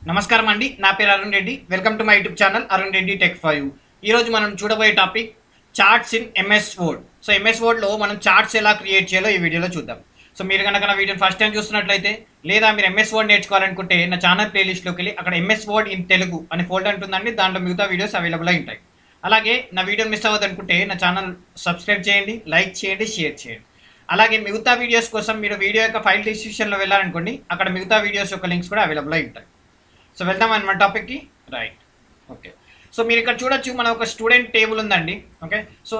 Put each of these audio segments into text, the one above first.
నమస్కారం అండి, నా పేరు Arun Reddy. Welcome to my YouTube channel Arun Reddy tech for you. ఈరోజు మనం చూడబోయే topic charts in MS Word. So MS వర్డ్లో మనం చార్ట్స్ ఎలా క్రియేట్ చేయాలో ఈ వీడియోలో చూద్దాం. సో మీరు కనుక నా వీడియోని ఫస్ట్ టైం చూస్తున్నట్లయితే, లేదా మీరు ఎంఎస్ వర్డ్ నేర్చుకోవాలనుకుంటే నా ఛానల్ ప్లేలిస్ట్లోకి వెళ్ళి అక్కడ ఎంఎస్ వర్డ్ ఇన్ తెలుగు అనే ఫోల్డర్ ఉంటుందండి. దాంట్లో మిగతా వీడియోస్ అవైలబుల్ అయి ఉంటాయి. అలాగే నా వీడియో మిస్ అవ్వదనుకుంటే నా ఛానల్ సబ్స్క్రైబ్ చేయండి, లైక్ చేయండి, షేర్ చేయండి. అలాగే మిగతా వీడియోస్ కోసం మీరు వీడియో యొక్క ఫైల్ డిస్క్రిప్షన్లో వెళ్ళాలనుకోండి, అక్కడ మిగతా వీడియోస్ యొక్క లింక్స్ కూడా అవైలబుల్ అయి ఉంటాయి. సో వెళ్దాం అనమాట టాపిక్కి. Right, okay. సో మీరు ఇక్కడ చూడొచ్చు, మన ఒక స్టూడెంట్ టేబుల్ ఉందండి. ఓకే, సో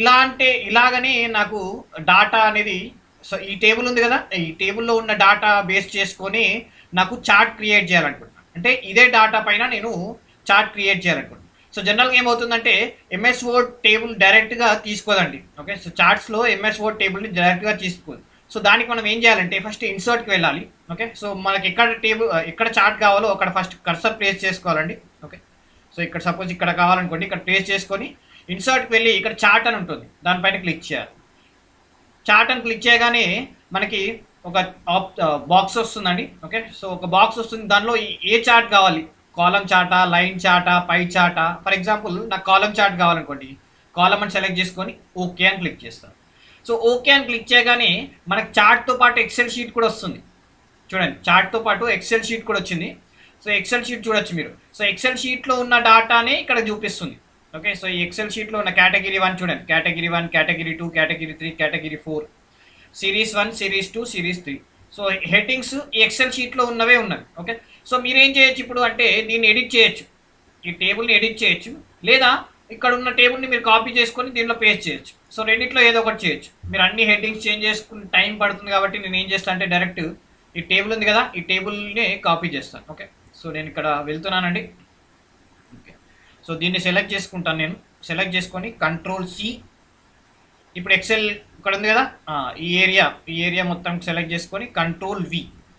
ఇలాగనే నాకు డాటా అనేది, సో ఈ టేబుల్ ఉంది కదా, ఈ టేబుల్లో ఉన్న డాటా బేస్ చేసుకొని నాకు చార్ట్ క్రియేట్ చేయాలనుకుంటున్నాను. అంటే ఇదే డాటా పైన నేను చార్ట్ క్రియేట్ చేయాలనుకుంటున్నాను. సో జనరల్గా ఏమవుతుందంటే ఎంఎస్ వర్డ్ టేబుల్ డైరెక్ట్గా తీసుకోదండి. ఓకే, సో చార్ట్స్లో ఎంఎస్ వర్డ్ టేబుల్ని డైరెక్ట్గా తీసుకోదు. సో దానికి మనం ఏం చేయాలంటే ఫస్ట్ ఇన్సర్ట్కి వెళ్ళాలి. ఓకే, సో మనకి ఎక్కడ చార్ట్ కావాలో అక్కడ ఫస్ట్ కర్సర్ ప్లేస్ చేసుకోవాలండి. ఓకే, సో ఇక్కడ సపోజ్ ఇక్కడ కావాలనుకోండి, ఇక్కడ ప్లేస్ చేసుకొని ఇన్సర్ట్కి వెళ్ళి ఇక్కడ చార్ట్ అని ఉంటుంది, దానిపైన క్లిక్ చేయాలి. చార్ట్ అని క్లిక్ చేయగానే మనకి ఒక బాక్స్ వస్తుందండి. ఓకే, సో ఒక బాక్స్ వస్తుంది, దానిలో ఏ చార్ట్ కావాలి, కాలం చార్టా, లైన్ చార్టా, పై చార్టా. ఫర్ ఎగ్జాంపుల్ నాకు కాలం చార్ట్ కావాలనుకోండి, కాలం అని సెలెక్ట్ చేసుకొని ఓకే అని క్లిక్ చేస్తాను. సో ఓకే అని క్లిక్ చేయగానే మనకు చార్ట్తో పాటు ఎక్సెల్ షీట్ కూడా వస్తుంది. చూడండి, చార్ట్తో పాటు ఎక్సెల్ షీట్ కూడా వచ్చింది. సో ఎక్సెల్ షీట్ చూడొచ్చు మీరు. సో ఎక్సెల్ షీట్లో ఉన్న డాటాని ఇక్కడ చూపిస్తుంది. ఓకే, సో ఈ ఎక్సెల్ షీట్లో ఉన్న కేటగిరీ 1 చూడండి, category 1, category 2, category 3, category 4, series 1, series 2, series 3. So headings ఈ ఎక్సెల్ షీట్లో ఉన్నవే ఉన్నవి. ఓకే, సో మీరేం చేయొచ్చు ఇప్పుడు అంటే దీన్ని ఎడిట్ చేయొచ్చు, ఈ టేబుల్ని ఎడిట్ చేయొచ్చు, లేదా ఇక్కడ ఉన్న టేబుల్ని మీరు కాపీ చేసుకొని దీనిలో పేస్ట్ చేయొచ్చు. సో రెండిట్లో ఏదో ఒకటి చేయొచ్చు. మీరు అన్ని హెడ్డింగ్స్ చేంజ్ చేసుకుని టైం పడుతుంది కాబట్టి నేను ఏం చేస్తాను అంటే డైరెక్ట్ ఈ టేబుల్ ఉంది కదా, ఈ టేబుల్ని కాపీ చేస్తాను. ఓకే, సో నేను ఇక్కడ వెళ్తున్నానండి. ఓకే, సో దీన్ని సెలెక్ట్ చేసుకుంటాను. నేను సెలెక్ట్ చేసుకొని Ctrl+C, ఇప్పుడు ఎక్సెల్ ఇక్కడ ఉంది కదా, ఈ ఏరియా మొత్తం సెలెక్ట్ చేసుకొని Ctrl+V.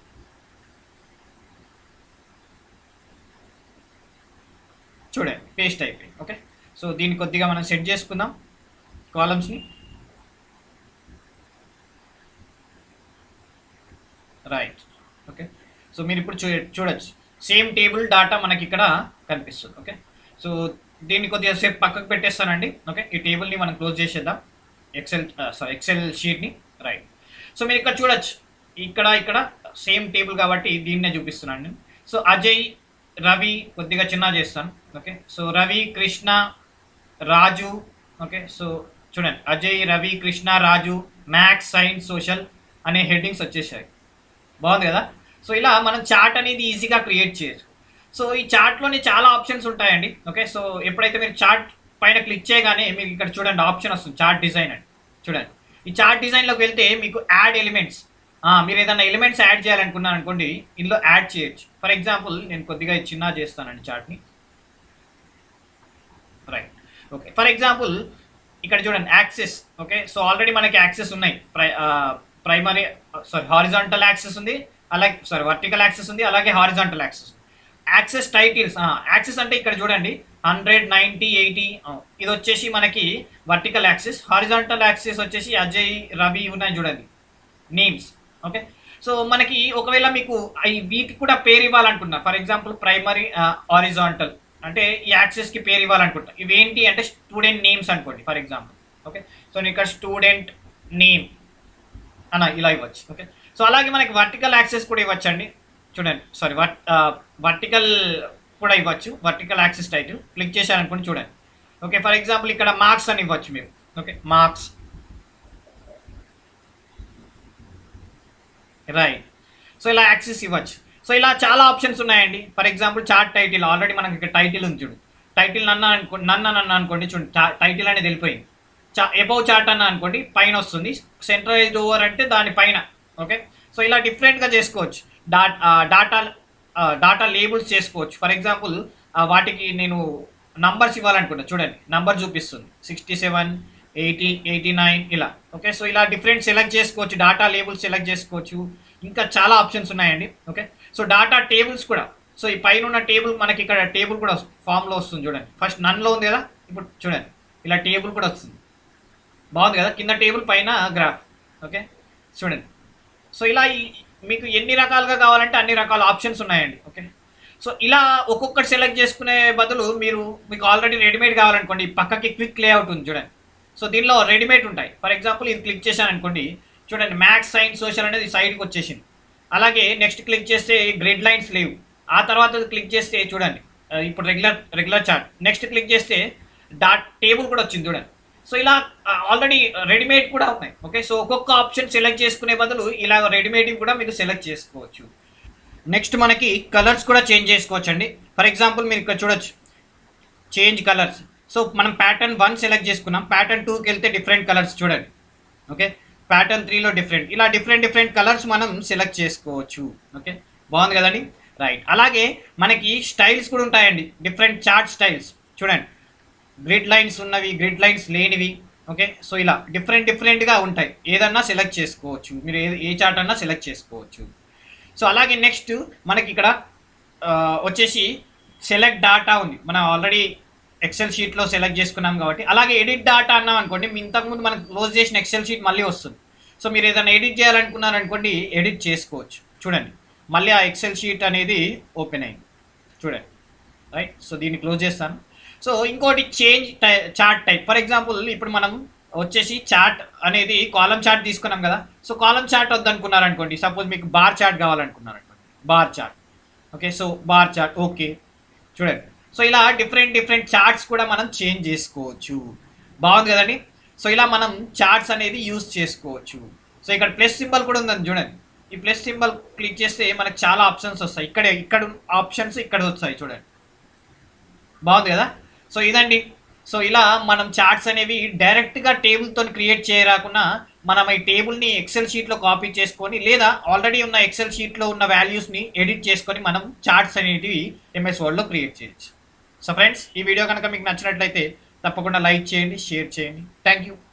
చూడండి, పేస్ట్ అయిపోయింది. ఓకే, సో దీన్ని కొద్దిగా మనం సెట్ చేసుకుందాం కాలమ్స్ని. Right, okay. సో మీరు ఇప్పుడు చూడొచ్చు, సేమ్ టేబుల్ డాటా మనకి ఇక్కడ కనిపిస్తుంది. ఓకే, సో దీన్ని కొద్దిగా సేపు పక్కకు పెట్టేస్తానండి. ఓకే, ఈ టేబుల్ని మనం క్లోజ్ చేసేద్దాం, ఎక్సెల్ షీట్ని. రైట్, సో మీరు ఇక్కడ చూడొచ్చు, ఇక్కడ సేమ్ టేబుల్ కాబట్టి దీన్నే చూపిస్తున్నాను నేను. సో అజయ్, రవి కొద్దిగా చిన్న చేస్తాను. Okay, so Ravi, Krishna, Raju. Okay, so చూడండి, Ajay, Ravi, Krishna, Raju, maths, science, social అనే హెడ్డింగ్స్ వచ్చేసాయి. బాగుంది కదా. సో ఇలా మనం చార్ట్ అనేది ఈజీగా క్రియేట్ చేయొచ్చు. సో ఈ చార్ట్లోని చాలా ఆప్షన్స్ ఉంటాయండి. ఓకే, సో ఎప్పుడైతే మీరు చార్ట్ పైన క్లిక్ చేయగానే మీకు ఇక్కడ చూడండి ఆప్షన్ వస్తుంది, చార్ట్ డిజైన్ అని. చూడండి, ఈ చార్ట్ డిజైన్లోకి వెళ్తే మీకు యాడ్ ఎలిమెంట్స్, మీరు ఏదైనా ఎలిమెంట్స్ యాడ్ చేయాలనుకున్నాను అనుకోండి, ఇందులో యాడ్ చేయొచ్చు. ఫర్ ఎగ్జాంపుల్ నేను కొద్దిగా చిన్న చేస్తానండి చార్ట్ని. Right, okay. ఫర్ ఎగ్జాంపుల్ ఇక్కడ చూడండి యాక్సెస్. ఓకే, సో ఆల్రెడీ మనకి యాక్సెస్ ఉన్నాయి. హారిజాంటల్ యాక్సెస్ ఉంది, అలాగే వర్టికల్ యాక్సెస్ ఉంది, అలాగే horizontal axes. Axes titles, axes అంటే ఇక్కడ చూడండి 100, 90, 80, ఇది వచ్చేసి మనకి వర్టికల్ యాక్సెస్. హారిజాంటల్ యాక్సెస్ వచ్చేసి అజయ్, రవి ఉన్నాయి చూడండి, నేమ్స్. ఓకే, సో మనకి ఒకవేళ మీకు వీటికి కూడా పేరు ఇవ్వాలనుకుంటున్నా, ఫర్ ఎగ్జాంపుల్ ప్రైమరీ హారిజాంటల్ అంటే ఈ యాక్సెస్కి పేరు ఇవ్వాలనుకుంటా. ఇవేంటి అంటే స్టూడెంట్ నేమ్స్ అనుకోండి ఫర్ ఎగ్జాంపుల్. ఓకే, సో నేను ఇక్కడ స్టూడెంట్ నేమ్ ఇలా ఇవ్వచ్చు. ఓకే, సో అలాగే మనకి వర్టికల్ యాక్సెస్ కూడా ఇవ్వచ్చండి. చూడండి, వర్టికల్ కూడా ఇవ్వచ్చు, వర్టికల్ యాక్సెస్ టైటిల్ క్లిక్ చేశారనుకోండి. చూడండి, ఓకే, ఫర్ ఎగ్జాంపుల్ ఇక్కడ మార్క్స్ అని ఇవ్వచ్చు మీరు. Okay, marks. రైట్, సో ఇలా యాక్సెస్ ఇవ్వచ్చు. సో ఇలా చాలా ఆప్షన్స్ ఉన్నాయండి. For example chart title, already మనకి ఇక్కడ టైటిల్ ఉంది చూడు, టైటిల్ నన్ను అనుకోండి. చూడండి, టైటిల్ అనేది వెళ్ళిపోయింది. అబౌవ్ చార్ట్ అన్న అనుకోండి, పైన వస్తుంది. సెంట్రలైజ్డ్ ఓవర్ అంటే దానిపైన. ఓకే, సో ఇలా డిఫరెంట్గా చేసుకోవచ్చు. డాటా లేబుల్స్ చేసుకోవచ్చు. ఫర్ ఎగ్జాంపుల్ వాటికి నేను నంబర్స్ ఇవ్వాలనుకుంటా. చూడండి, నంబర్ చూపిస్తుంది 67, 80, 89 ఇలా. ఓకే, సో ఇలా డిఫరెంట్ సెలెక్ట్ చేసుకోవచ్చు, డాటా లేబుల్స్ సెలెక్ట్ చేసుకోవచ్చు. ఇంకా చాలా ఆప్షన్స్ ఉన్నాయండి. ఓకే, సో డాటా టేబుల్స్ కూడా. సో ఈ పైన ఉన్న టేబుల్ మనకి ఇక్కడ టేబుల్ కూడా ఫామ్లో వస్తుంది. చూడండి, ఫస్ట్ నన్లో ఉంది కదా, ఇప్పుడు చూడండి ఇలా టేబుల్ కూడా వస్తుంది. బాగుంది కదా, కింద టేబుల్ పైన గ్రాఫ్. ఓకే, చూడండి, సో ఇలా మీకు ఎన్ని రకాలుగా కావాలంటే అన్ని రకాల ఆప్షన్స్ ఉన్నాయండి. ఓకే, సో ఇలా ఒక్కొక్కటి సెలెక్ట్ చేసుకునే బదులు మీకు ఆల్రెడీ రెడీమేడ్ కావాలనుకోండి, పక్కకి క్విక్ లేఅవుట్ ఉంది చూడండి. సో దీనిలో రెడీమేడ్ ఉంటాయి. ఫర్ ఎగ్జాంపుల్ ఇది క్లిక్ చేశాను అనుకోండి, చూడండి మ్యాథ్స్, సైన్స్, సోషల్ అనేది సైడ్కి వచ్చేసింది. అలాగే నెక్స్ట్ క్లిక్ చేస్తే గ్రిడ్ లైన్స్ లేవు. ఆ తర్వాత క్లిక్ చేస్తే చూడండి ఇప్పుడు regular chart. Next click data డాట్ టేబుల్ కూడా వచ్చింది చూడండి. సో ఇలా ఆల్రెడీ రెడీమేడ్ కూడా ఉన్నాయి. ఓకే, సో ఒక్కొక్క ఆప్షన్ సెలెక్ట్ చేసుకునే బదులు ఇలా రెడీమేడ్ కూడా మీరు సెలెక్ట్ చేసుకోవచ్చు. నెక్స్ట్ మనకి కలర్స్ కూడా చేంజ్ చేసుకోవచ్చు అండి. ఫర్ ఎగ్జాంపుల్ మీరు ఇక్కడ చూడొచ్చు చేంజ్ కలర్స్. సో మనం ప్యాటర్న్ 1 సెలెక్ట్ చేసుకున్నాం, ప్యాటర్న్ 2కి వెళ్తే డిఫరెంట్ కలర్స్ చూడండి. ఓకే, ప్యాటర్న్ 3లో డిఫరెంట్, ఇలా డిఫరెంట్ కలర్స్ మనం సెలెక్ట్ చేసుకోవచ్చు. ఓకే, బాగుంది కదండి, రైట్. అలాగే మనకి స్టైల్స్ కూడా ఉంటాయండి, డిఫరెంట్ చార్ట్ స్టైల్స్ చూడండి. గ్రిడ్ లైన్స్ ఉన్నవి, గ్రిడ్ లైన్స్ లేనివి. ఓకే, సో ఇలా డిఫరెంట్గా ఉంటాయి. ఏదన్నా సెలెక్ట్ చేసుకోవచ్చు, మీరు ఏ చార్ట్ అన్నా సెలెక్ట్ చేసుకోవచ్చు. సో అలాగే నెక్స్ట్ మనకి ఇక్కడ వచ్చేసి సెలెక్ట్ డాటా ఉంది, మనం ఆల్రెడీ ఎక్సెల్ షీట్లో సెలెక్ట్ చేసుకున్నాం కాబట్టి. అలాగే ఎడిట్ డాటా అన్నాం అనుకోండి, ఇంతకుముందు మనం క్లోజ్ చేసిన ఎక్సెల్ షీట్ మళ్ళీ వస్తుంది. సో మీరు ఏదైనా ఎడిట్ చేయాలనుకున్నారనుకోండి, ఎడిట్ చేసుకోవచ్చు. చూడండి మళ్ళీ ఆ ఎక్సెల్ షీట్ అనేది ఓపెన్ అయింది చూడండి, రైట్. సో దీన్ని క్లోజ్ చేస్తాను. సో ఇంకోటి change chart type. For example ఇప్పుడు మనం వచ్చేసి చార్ట్ అనేది కాలం చార్ట్ తీసుకున్నాం కదా. సో కాలం చార్ట్ వద్దనుకున్నారనుకోండి, సపోజ్ మీకు బార్ చార్ట్ కావాలనుకున్నారనుకోండి, bar chart. Okay, so bar chart okay చూడండి. సో ఇలా డిఫరెంట్ చార్ట్స్ కూడా మనం చేంజ్ చేసుకోవచ్చు. బాగుంది కదండి. సో ఇలా మనం చార్ట్స్ అనేది యూజ్ చేసుకోవచ్చు. సో ఇక్కడ ప్లస్ సింబల్ కూడా ఉందని చూడండి. ఈ ప్లస్ సింబల్ క్లిక్ చేస్తే మనకు చాలా ఆప్షన్స్ వస్తాయి. ఇక్కడ ఆప్షన్స్ ఇక్కడ వస్తాయి చూడండి, బాగుంది కదా. సో ఇదండి. సో ఇలా మనం చార్ట్స్ అనేవి డైరెక్ట్గా టేబుల్తో క్రియేట్ చేయరాకుండా మనం ఈ టేబుల్ని ఎక్సెల్ షీట్లో కాపీ చేసుకొని, లేదా ఆల్రెడీ ఉన్న ఎక్సెల్ షీట్లో ఉన్న వాల్యూస్ని ఎడిట్ చేసుకొని మనం చార్ట్స్ అనేటివి ఎంఎస్ వర్డ్లో క్రియేట్ చేయొచ్చు. సో ఫ్రెండ్స్, ఈ వీడియో కనుక మీకు నచ్చినట్లయితే తప్పకుండా లైక్ చేయండి, షేర్ చేయండి. Thank you.